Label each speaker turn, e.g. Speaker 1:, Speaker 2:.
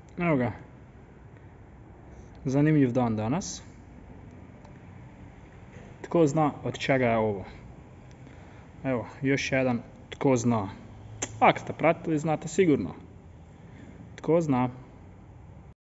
Speaker 1: Evo ga. Zanimljiv dan danas. Tko zna od čega je ovo? Evo, još jedan tko zna. Ako ste pratili, znate sigurno. Tko zna.